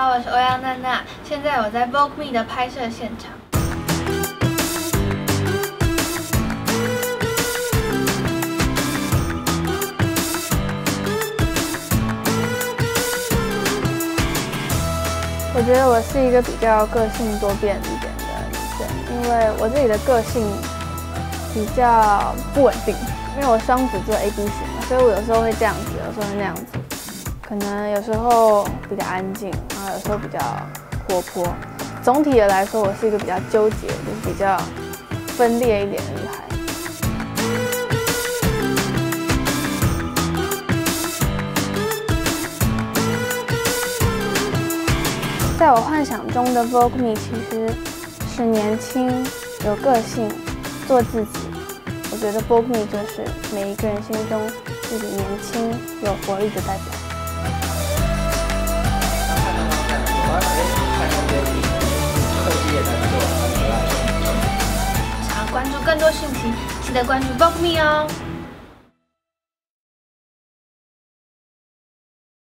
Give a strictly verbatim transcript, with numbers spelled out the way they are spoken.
好，我是欧阳娜娜，现在我在 Vogue Me 的拍摄现场。 我觉得我是一个比较个性多变一点的女生，因为我自己的个性比较不稳定，因为我双子座 A B 型嘛，所以我有时候会这样子，有时候会那样子。 可能有时候比较安静，然后有时候比较活泼。总体的来说，我是一个比较纠结，就是比较分裂一点的女孩。在我幻想中的 Vogue Me 其实是年轻、有个性、做自己。我觉得 Vogue Me 就是每一个人心中自己年轻、有活力的代表。 想要关注更多讯息，记得关注 Vogue Me 哦。